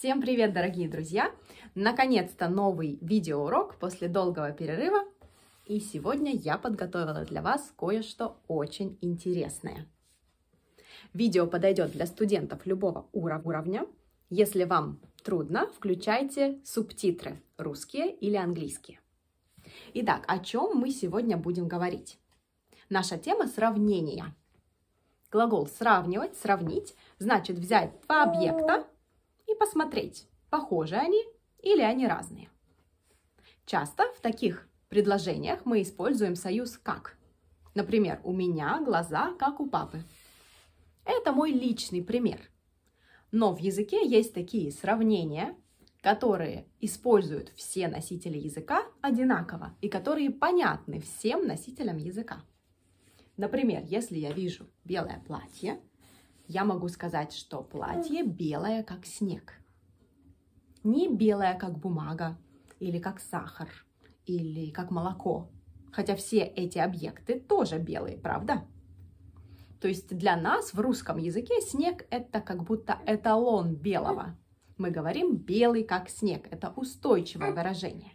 Всем привет, дорогие друзья! Наконец-то новый видеоурок после долгого перерыва. И сегодня я подготовила для вас кое-что очень интересное. Видео подойдет для студентов любого уровня. Если вам трудно, включайте субтитры русские или английские. Итак, о чем мы сегодня будем говорить? Наша тема — сравнения. Глагол «сравнивать», «сравнить» значит взять два объекта и посмотреть, похожи они или они разные. Часто в таких предложениях мы используем союз «как». Например, у меня глаза, как у папы. Это мой личный пример. Но в языке есть такие сравнения, которые используют все носители языка одинаково и которые понятны всем носителям языка. Например, если я вижу белое платье, я могу сказать, что платье белое, как снег. Не белое, как бумага, или как сахар, или как молоко. Хотя все эти объекты тоже белые, правда? То есть для нас в русском языке снег — это как будто эталон белого. Мы говорим «белый, как снег». Это устойчивое выражение.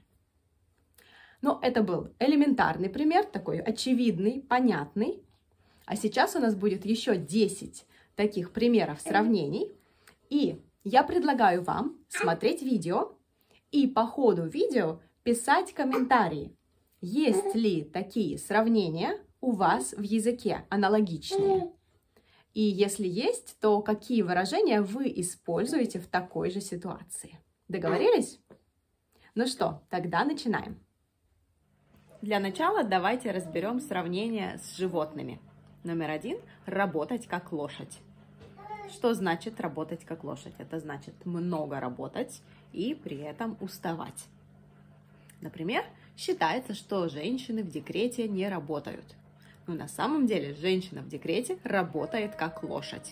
Но это был элементарный пример, такой очевидный, понятный. А сейчас у нас будет еще 10 таких примеров сравнений. И я предлагаю вам смотреть видео и по ходу видео писать комментарии. Есть ли такие сравнения у вас в языке аналогичные? И если есть, то какие выражения вы используете в такой же ситуации? Договорились? Ну что, тогда начинаем. Для начала давайте разберем сравнение с животными. Номер 1 – работать как лошадь. Что значит работать как лошадь? Это значит много работать и при этом уставать. Например, считается, что женщины в декрете не работают. Но на самом деле женщина в декрете работает как лошадь.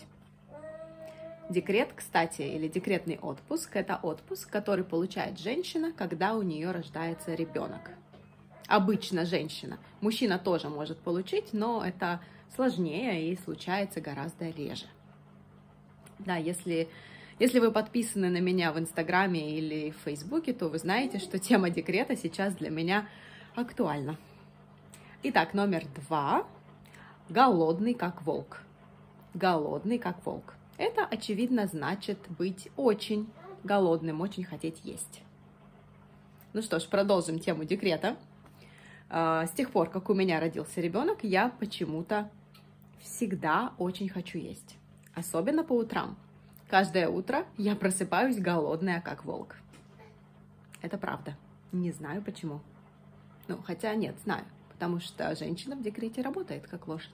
Декрет, кстати, или декретный отпуск – это отпуск, который получает женщина, когда у нее рождается ребенок. Обычно женщина. Мужчина тоже может получить, но это сложнее и случается гораздо реже. Да, если вы подписаны на меня в Инстаграме или в Фейсбуке, то вы знаете, что тема декрета сейчас для меня актуальна. Итак, номер 2. Голодный как волк. Голодный как волк. Это, очевидно, значит быть очень голодным, очень хотеть есть. Ну что ж, продолжим тему декрета. С тех пор, как у меня родился ребенок, я почему-то всегда очень хочу есть. Особенно по утрам. Каждое утро я просыпаюсь голодная, как волк. Это правда. Не знаю почему. Ну, хотя нет, знаю. Потому что женщина в декрете работает, как лошадь.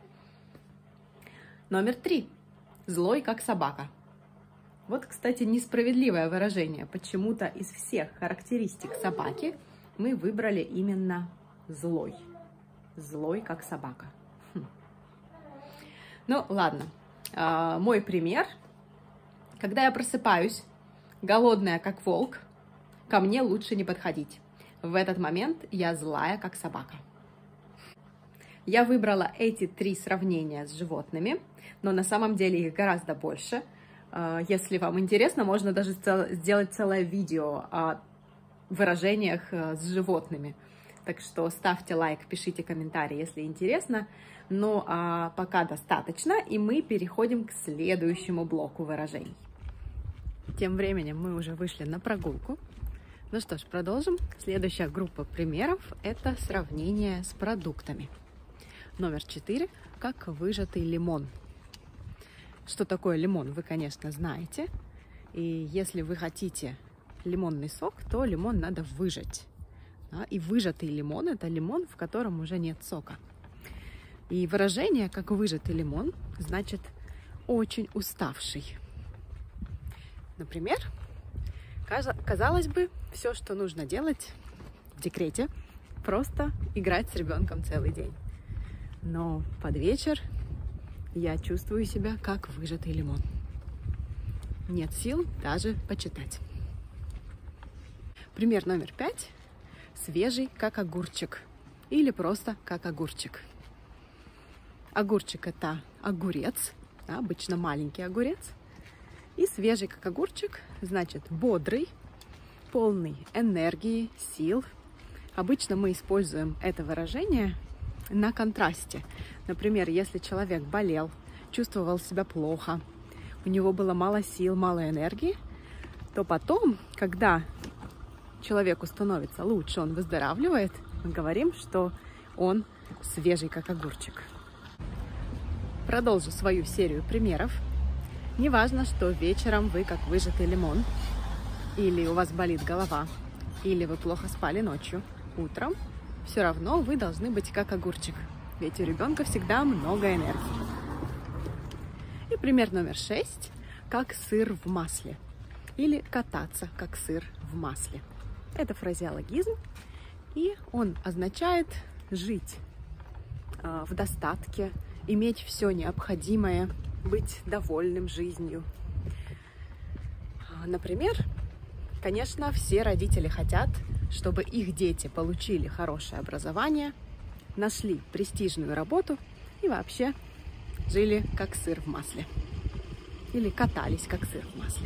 Номер 3. Злой, как собака. Вот, кстати, несправедливое выражение. Почему-то из всех характеристик собаки мы выбрали именно злой. Злой, как собака. Ну, ладно. Мой пример. Когда я просыпаюсь, голодная, как волк, ко мне лучше не подходить. В этот момент я злая, как собака. Я выбрала эти 3 сравнения с животными, но на самом деле их гораздо больше. Если вам интересно, можно даже сделать целое видео о выражениях с животными. Так что ставьте лайк, пишите комментарии, если интересно. Ну, а пока достаточно, и мы переходим к следующему блоку выражений. Тем временем мы уже вышли на прогулку. Ну что ж, продолжим. Следующая группа примеров – это сравнение с продуктами. Номер 4 – как выжатый лимон. Что такое лимон, вы, конечно, знаете. И если вы хотите лимонный сок, то лимон надо выжать. Да? И выжатый лимон – это лимон, в котором уже нет сока. И выражение «как выжатый лимон» значит «очень уставший». Например, казалось бы, все, что нужно делать в декрете, просто играть с ребенком целый день. Но под вечер я чувствую себя как выжатый лимон. Нет сил даже почитать. Пример номер 5. Свежий, как огурчик. Или просто как огурчик. Огурчик – это огурец, да, обычно маленький огурец. И свежий как огурчик значит бодрый, полный энергии, сил. Обычно мы используем это выражение на контрасте. Например, если человек болел, чувствовал себя плохо, у него было мало сил, мало энергии, то потом, когда человеку становится лучше, он выздоравливает, мы говорим, что он свежий как огурчик. Продолжу свою серию примеров. Неважно, что вечером вы как выжатый лимон, или у вас болит голова, или вы плохо спали ночью, утром, все равно вы должны быть как огурчик, ведь у ребенка всегда много энергии. И пример номер 6, как сыр в масле, или кататься как сыр в масле. Это фразеологизм, и он означает жить в достатке, иметь все необходимое, быть довольным жизнью. Например, конечно, все родители хотят, чтобы их дети получили хорошее образование, нашли престижную работу и вообще жили как сыр в масле. Или катались как сыр в масле.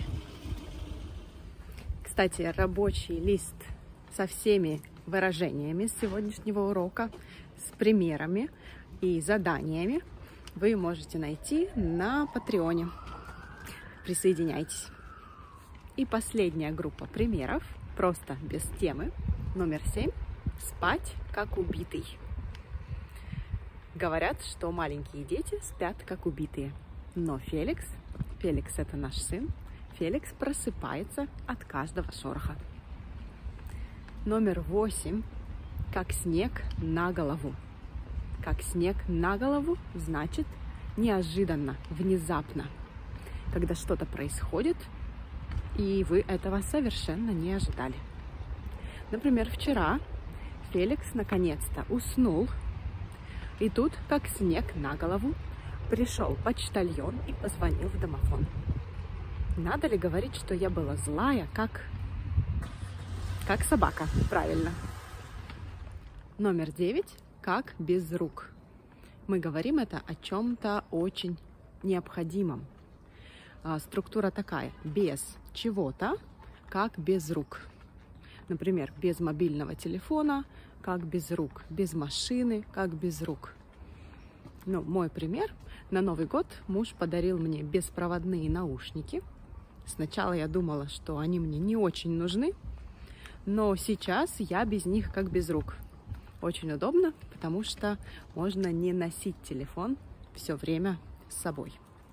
Кстати, рабочий лист со всеми выражениями с сегодняшнего урока, с примерами и заданиями вы можете найти на Патреоне. Присоединяйтесь. И последняя группа примеров, просто без темы, номер 7. Спать как убитый. Говорят, что маленькие дети спят как убитые. Но Феликс это наш сын, Феликс просыпается от каждого шороха. Номер 8. Как снег на голову. Как снег на голову значит неожиданно, внезапно. Когда что-то происходит, и вы этого совершенно не ожидали. Например, вчера Феликс наконец-то уснул, и тут, как снег на голову, пришел почтальон и позвонил в домофон. Надо ли говорить, что я была злая, как собака? Правильно. Номер 9. Как без рук. Мы говорим это о чем-то очень необходимом. Структура такая: без чего-то, как без рук. Например, без мобильного телефона, как без рук. Без машины, как без рук. Ну, мой пример. На Новый год муж подарил мне беспроводные наушники. Сначала я думала, что они мне не очень нужны, но сейчас я без них как без рук. Очень удобно, потому что можно не носить телефон все время с собой.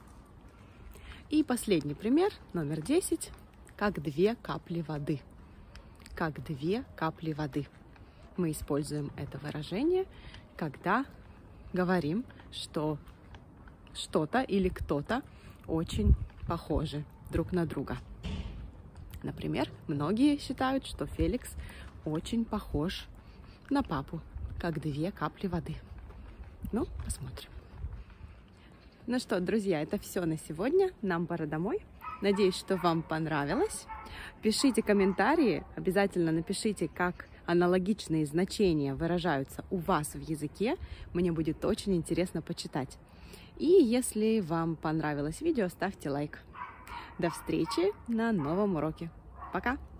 И последний пример, номер 10. Как 2 капли воды. Как 2 капли воды. Мы используем это выражение, когда говорим, что что-то или кто-то очень похожи друг на друга. Например, многие считают, что Феликс очень похож на папу, как 2 капли воды. Ну, посмотрим. Ну что, друзья, это все на сегодня. Нам пора домой. Надеюсь, что вам понравилось. Пишите комментарии. Обязательно напишите, как аналогичные значения выражаются у вас в языке. Мне будет очень интересно почитать. И если вам понравилось видео, ставьте лайк. До встречи на новом уроке. Пока!